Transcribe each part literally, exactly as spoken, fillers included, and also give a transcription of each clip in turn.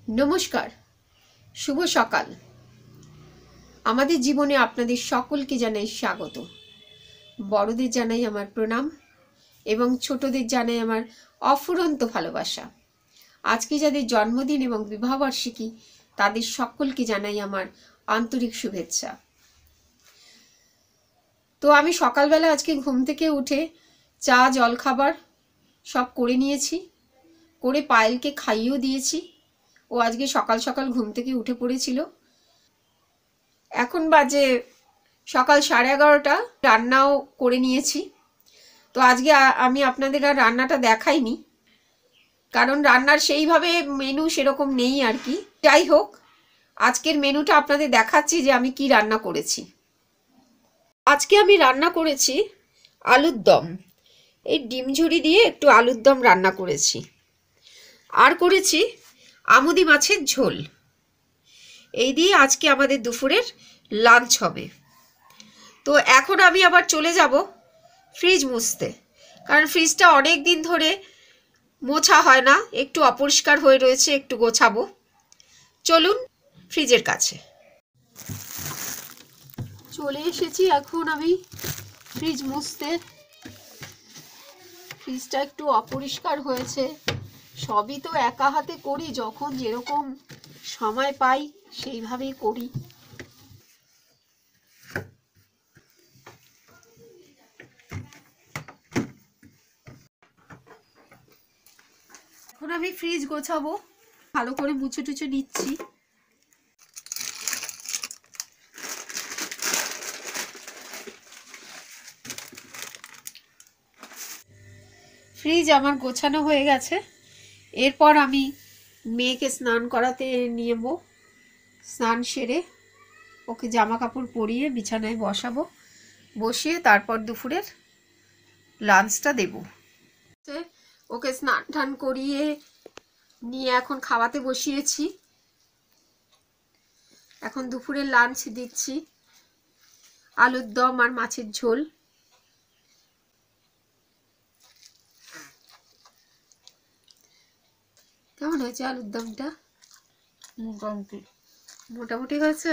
নমস্কার, শুভ সকাল। আমাদের জীবনে আপনাদের সকলকে জানাই স্বাগত। বড়দের জানাই আমার প্রণাম এবং ছোটদের জানাই আমার অফুরন্ত ভালোবাসা। আজকে যাদের জন্মদিন এবং বিবাহবার্ষিকী তাদের সকলকে জানাই আমার আন্তরিক শুভেচ্ছা। তো আমি সকালবেলা আজকে ঘুম থেকে উঠে চা জলখাবার সব করে নিয়েছি, করে পায়েলকে খাইয়েও দিয়েছি। ও আজকে সকাল সকাল ঘুম থেকে উঠে পড়েছিল। এখন বাজে সকাল সাড়ে এগারোটা। রান্নাও করে নিয়েছি। তো আজকে আমি আপনাদের আর রান্নাটা দেখাইনি, কারণ রান্নার সেইভাবে মেনু সেরকম নেই আর কি। যাই হোক, আজকের মেনুটা আপনাদের দেখাচ্ছি যে আমি কি রান্না করেছি। আজকে আমি রান্না করেছি আলুর দম। এই ডিম ঝুড়ি দিয়ে একটু আলুর দম রান্না করেছি। আর করেছি আমুদি মাছের ঝোল। এই দিয়ে আজকে আমাদের দুপুরের লাঞ্চ হবে। তো এখন আমি আবার চলে যাব ফ্রিজ মুছতে, কারণ ফ্রিজটা অনেক দিন ধরে মোছা হয় না, একটু অপরিষ্কার হয়ে রয়েছে, একটু গোছাবো। চলুন ফ্রিজের কাছে। চলে এসেছি এখন আমি ফ্রিজ মুছতে। ফ্রিজটা একটু অপরিষ্কার হয়েছে। সবই তো একা হাতে করি, যখন যেরকম সময় পাই সেইভাবেই করি। এখন আমি ফ্রিজ গোছাবো, ভালো করে মুছে টুছে নিচ্ছি। ফ্রিজ আমার গোছানো হয়ে গেছে। এরপর আমি মেয়েকে স্নান করাতে নিয়ে যাবো। স্নান সেরে ওকে জামা কাপড় পরিয়ে বিছানায় বসাবো, বসিয়ে তারপর দুপুরের লাঞ্চটা দেব। ওকে স্নান টান করিয়ে নিয়ে এখন খাওয়াতে বসিয়েছি। এখন দুপুরের লাঞ্চ দিচ্ছি আলুর দম আর মাছের ঝোল। কেমন হয়েছে আলুর দমটা? মোটামুটি মোটামুটি হয়েছে।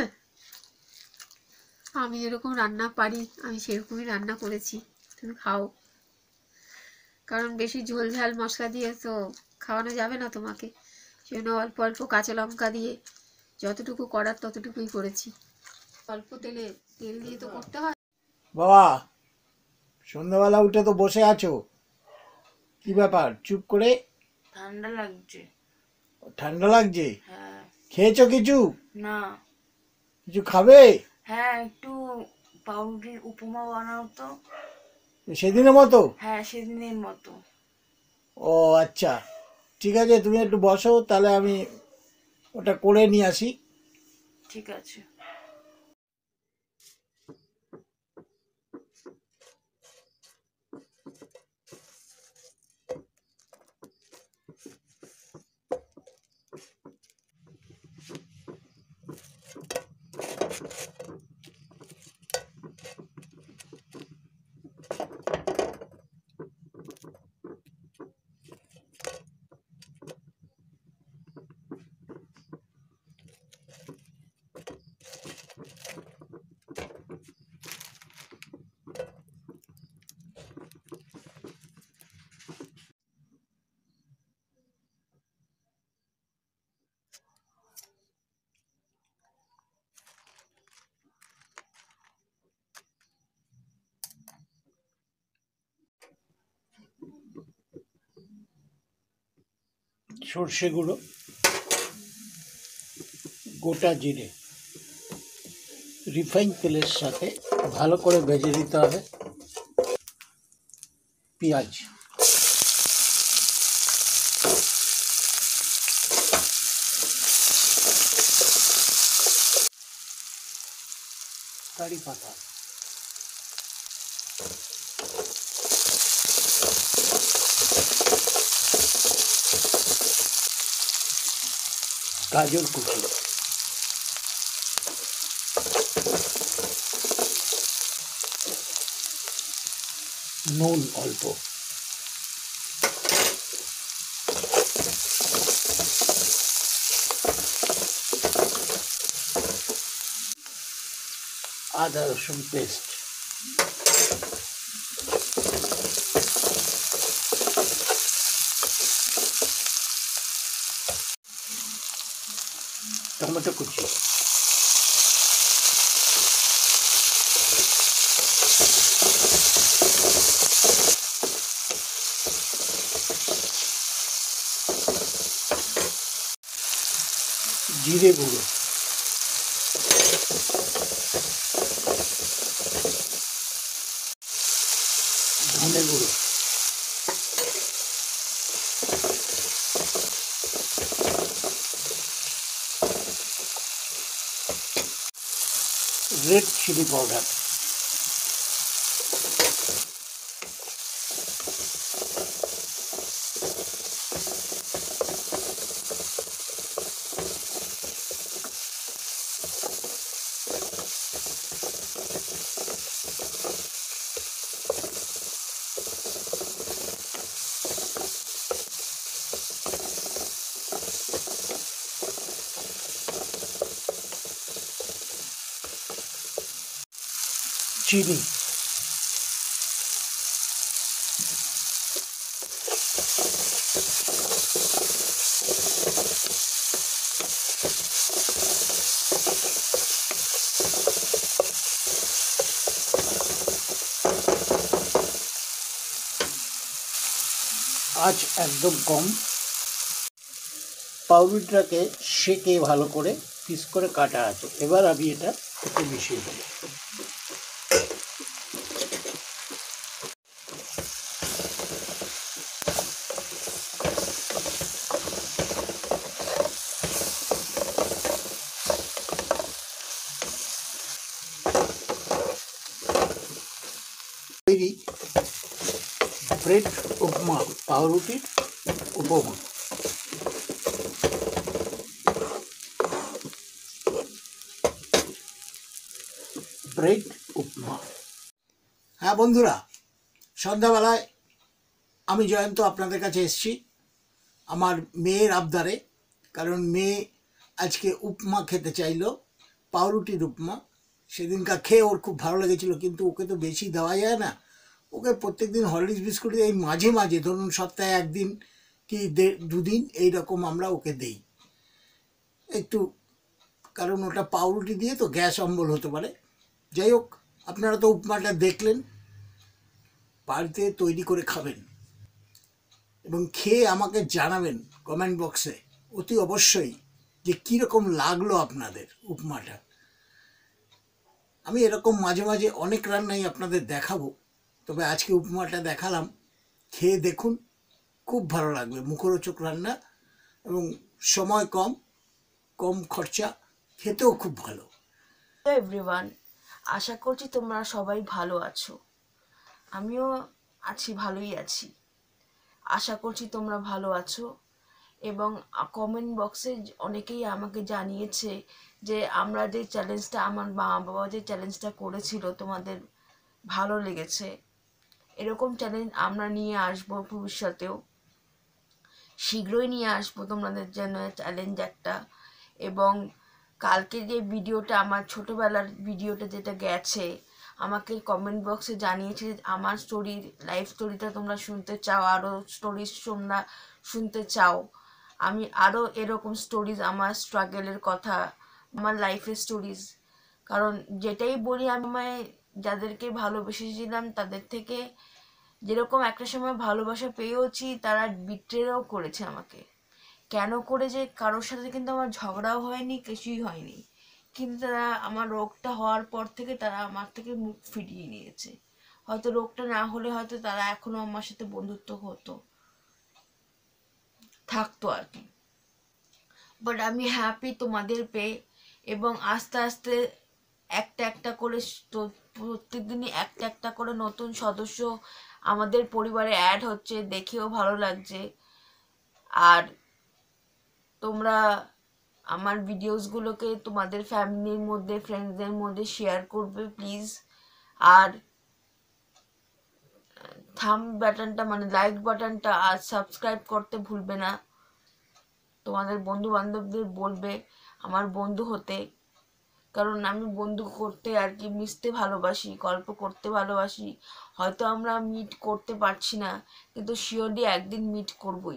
আমি যেরকম রান্না পারি আমি সেরকমই রান্না করেছি, তুমি খাও। কারণ বেশি ঝোল ঝাল মশলা দিয়ে তো খাওয়ানো যাবে না তোমাকে, সেজন্য অল্প অল্প কাঁচা লঙ্কা দিয়ে যতটুকু করার ততটুকুই করেছি। অল্প তেলে তেল দিয়ে তো করতে হয়। বাবা, সন্ধ্যাবেলা উঠে তো বসে আছো, কি ব্যাপার? চুপ করে। ঠান্ডা লাগছে। ঠান্ডা লাগছে? হ্যাঁ। খেয়েছো কিছু? না। কিছু খাবে? হ্যাঁ, একটু পাউরুটির উপমা বানাও তো। সেদিনের মতো? হ্যাঁ, সেদিনের মতো। ও আচ্ছা, ঠিক আছে, তুমি একটু বসো, তাহলে আমি ওটা করে নিয়ে আসি। ঠিক আছে। সর্ষে গুঁড়ো, গোটা জিরে রিফাইন তেলের সাথে ভালো করে ভেজে দিতে হবে। পেঁয়াজ, কারি পাতা, গাজর কুচি, নুন অল্প, আদা রসুন পেস্ট, টমেটো কুচি, জিরে গুঁড়ো, ধনে গুঁড়ো, রেড চিলি পাউডার, চিনি, আঁচ একদম কম। পাউরুটিটাকে সেকে ভালো করে পিস করে কাটা আছে, এবার আমি এটা একটু মিশিয়ে দেব। তৈরি ব্রেড উপমা, পাউরুটির উপমা। ব্রেড উপমা। হ্যাঁ বন্ধুরা, সন্ধ্যাবেলায় আমি জয়ন্ত আপনাদের কাছে এসেছি আমার মেয়ের আবদারে, কারণ মেয়ে আজকে উপমা খেতে চাইলো, পাউরুটির উপমা। সেদিনকার খেয়ে ওর খুব ভালো লেগেছিল, কিন্তু ওকে তো বেশি দেওয়া যায় না। ওকে প্রত্যেক দিন হরলিক্স বিস্কুট এই মাঝে মাঝে, ধরুন সপ্তাহে একদিন কি দুদিন এইরকম আমরা ওকে দেই একটু, কারণ ওটা পাউরুটি দিয়ে তো গ্যাস অম্বল হতে পারে। যাই হোক, আপনারা তো উপমাটা দেখলেন, বাড়িতে তৈরি করে খাবেন এবং খেয়ে আমাকে জানাবেন কমেন্ট বক্সে অতি অবশ্যই যে কীরকম লাগলো আপনাদের উপমাটা। আমি এরকম মাঝে মাঝে অনেক রান্নাই আপনাদের দেখাবো, তবে আজকে উপমাটা দেখালাম, খেয়ে দেখুন, খুব ভালো লাগবে। মুখরোচক রান্না এবং সময় কম, কম খরচা, খেতেও খুব ভালো। হ্যালো এভরিওয়ান, আশা করছি তোমরা সবাই ভালো আছো। আমিও আছি, ভালোই আছি। আশা করছি তোমরা ভালো আছো। এবং কমেন্ট বক্সে অনেকেই আমাকে জানিয়েছে যে আমরা যে চ্যালেঞ্জটা, আমার মা বাবা যে চ্যালেঞ্জটা করেছিল তোমাদের ভালো লেগেছে। এরকম চ্যালেঞ্জ আমরা নিয়ে আসবো ভবিষ্যতেও, শীঘ্রই নিয়ে আসবো তোমাদের জন্য চ্যালেঞ্জ একটা। এবং কালকে যে ভিডিওটা, আমার ছোটোবেলার ভিডিওটা যেটা গেছে, আমাকে কমেন্ট বক্সে জানিয়েছে যে আমার স্টোরির লাইফ স্টোরিটা তোমরা শুনতে চাও, আরও স্টোরিজ তোমরা শুনতে চাও। আমি আরও এরকম স্টোরিজ, আমার স্ট্রাগলের কথা, আমার লাইফের স্টোরিজ, কারণ যেটাই বলি, আমি যাদেরকে ভালোবেসেছিলাম তাদের থেকে যেরকম একটা সময় ভালোবাসা পেয়েওছি, তারা বিট্রেও করেছে আমাকে। কেন করেছে? কারোর সাথে কিন্তু আমার ঝগড়াও হয়নি, কিছুই হয়নি, কিন্তু তারা আমার রোগটা হওয়ার পর থেকে তারা আমার থেকে মুখ ফিরিয়ে নিয়েছে। হয়তো রোগটা না হলে হয়তো তারা এখনো আমার সাথে বন্ধুত্ব হতো, থাকতো আর কি। বাট আমি হ্যাপি তোমাদের পেয়ে, এবং আস্তে আস্তে একটা একটা করে প্রত্যেকদিনই একটা একটা করে নতুন সদস্য আমাদের পরিবারে অ্যাড হচ্ছে, দেখেও ভালো লাগছে। আর তোমরা আমার ভিডিওসগুলোকে তোমাদের ফ্যামিলির মধ্যে, ফ্রেন্ডসদের মধ্যে শেয়ার করবে প্লিজ। আর থাম বাটনটা, মানে লাইক বাটনটা আর সাবস্ক্রাইব করতে ভুলবে না। তোমাদের বন্ধু বান্ধবদের বলবে আমার বন্ধু হতে, কারণ আমি বন্ধু করতে আর কি মিশতে ভালোবাসি, গল্প করতে ভালোবাসি। হয়তো আমরা মিট করতে পারছি না, কিন্তু শিওরলি একদিন মিট করবই,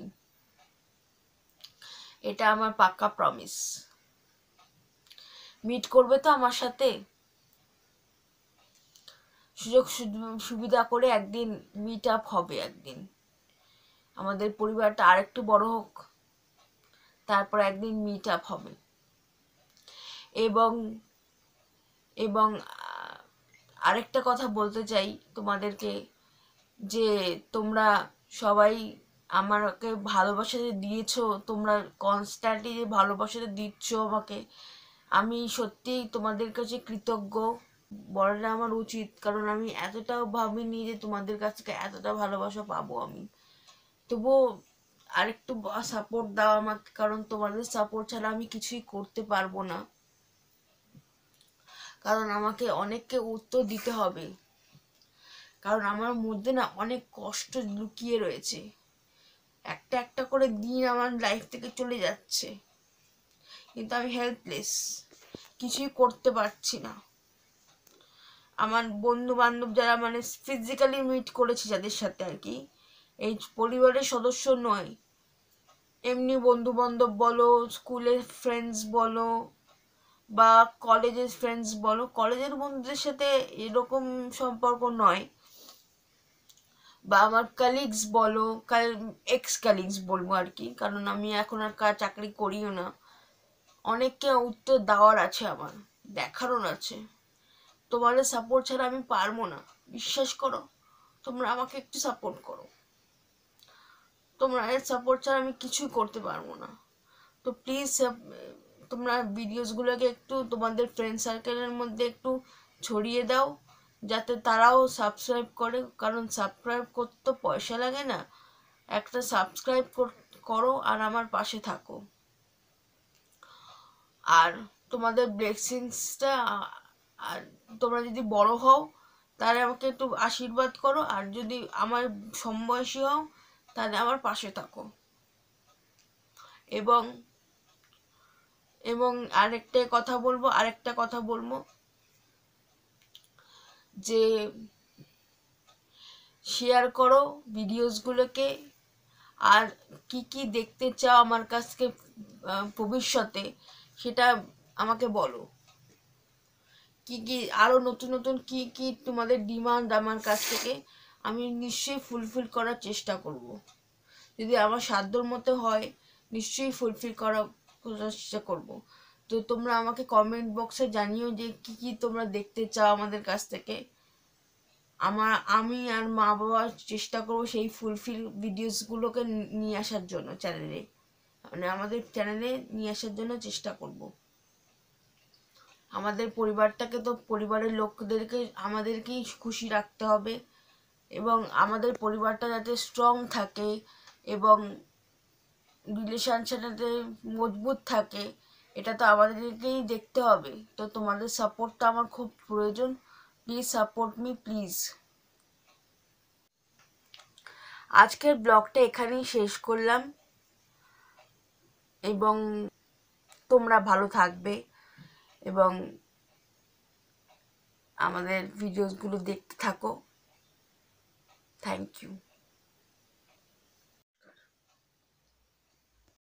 এটা আমার পাক্কা প্রমিস। মিট করবে তো আমার সাথে? সুযোগ সুবিধা করে একদিন মিট আপ হবে, একদিন আমাদের পরিবারটা আরেকটু বড় হোক, তারপর একদিন মিট আপ হবে। এবং এবং আরেকটা কথা বলতে চাই তোমাদেরকে, যে তোমরা সবাই আমাকে ভালোবাসা দিয়েছো, তোমরা কনস্ট্যান্টলি যে ভালোবাসাটা দিচ্ছ আমাকে, আমি সত্যিই তোমাদের কাছে কৃতজ্ঞ বলাটা আমার উচিত, কারণ আমি এতটাও ভাবিনি যে তোমাদের কাছ থেকে এতটা ভালোবাসা পাবো আমি। তবুও আরেকটু সাপোর্ট দাও আমাকে, কারণ তোমাদের সাপোর্ট ছাড়া আমি কিছুই করতে পারবো না, কারণ আমাকে অনেককে উত্তর দিতে হবে, কারণ আমার মধ্যে না অনেক কষ্ট লুকিয়ে রয়েছে। একটা একটা করে দিন আমার লাইফ থেকে চলে যাচ্ছে, কিন্তু আমি হেল্পলেস, কিছুই করতে পারছি না। আমার বন্ধু বান্ধব যারা মানে ফিজিক্যালি মিট করেছি যাদের সাথে আর কি, এই পরিবারের সদস্য নয়, এমনি বন্ধু বান্ধব বলো, স্কুলের ফ্রেন্ডস বলো বা কলেজের ফ্রেন্ডস বলো, কলেজের বন্ধুদের সাথে এরকম সম্পর্ক নয়, বা আমার কালিগস বলো, এক্স কালিগস বলবো আর কি, কারণ আমি এখন আর চাকরি করিও না। অনেককে উত্তর দেওয়ার আছে, আমার দেখারও আছে। তোমাদের সাপোর্ট ছাড়া আমি পারবো না, বিশ্বাস করো। তোমরা আমাকে একটু সাপোর্ট করো, তোমরা এর সাপোর্ট ছাড়া আমি কিছুই করতে পারবো না। তো প্লিজ তোমরা ভিডিওসগুলোকে একটু তোমাদের ফ্রেন্ড সার্কেলের মধ্যে একটু ছড়িয়ে দাও, যাতে তারাও সাবস্ক্রাইব করে, কারণ সাবস্ক্রাইব করতে তো পয়সা লাগে না। একটা সাবস্ক্রাইব করো আর আমার পাশে থাকো, আর তোমাদের ব্লেসিংসটা, আর তোমরা যদি বড় হও তাহলে আমাকে একটু আশীর্বাদ করো, আর যদি আমার সমবয়সী হও তাহলে আমার পাশে থাকো। এবং এবং আরেকটা কথা বলবো আরেকটা কথা বলবো যে শেয়ার করো ভিডিওসগুলোকে, আর কি কি দেখতে চাও আমার কাছ থেকে ভবিষ্যতে সেটা আমাকে বলো। কি কি আরো নতুন নতুন কি কি তোমাদের ডিমান্ড আমার কাছ থেকে, আমি নিশ্চয়ই ফুলফিল করার চেষ্টা করব। যদি আমার সাধ্যর মতো হয় নিশ্চয়ই ফুলফিল করার চেষ্টা করব। তো তোমরা আমাকে কমেন্ট বক্সে জানিও যে কি কি তোমরা দেখতে চাও আমাদের কাছ থেকে। আমার আমি আর মা বাবা চেষ্টা করব সেই ফুলফিল ভিডিওসগুলোকে নিয়ে আসার জন্য চ্যানেলে, মানে আমাদের চ্যানেলে নিয়ে আসার জন্য চেষ্টা করব। আমাদের পরিবারটাকে তো, পরিবারের লোকদেরকে আমাদেরকেই খুশি রাখতে হবে, এবং আমাদের পরিবারটা যাতে স্ট্রং থাকে এবং রিলেশনশিপটাতে মজবুত থাকে, এটা তো আমাদেরকেই দেখতে হবে। তো তোমাদের সাপোর্টটা আমার খুব প্রয়োজন, প্লিজ সাপোর্ট মি প্লিজ। আজকের ব্লগটা এখানেই শেষ করলাম, এবং তোমরা ভালো থাকবে এবং আমাদের ভিডিওসগুলো দেখতে থাকো। Thank you.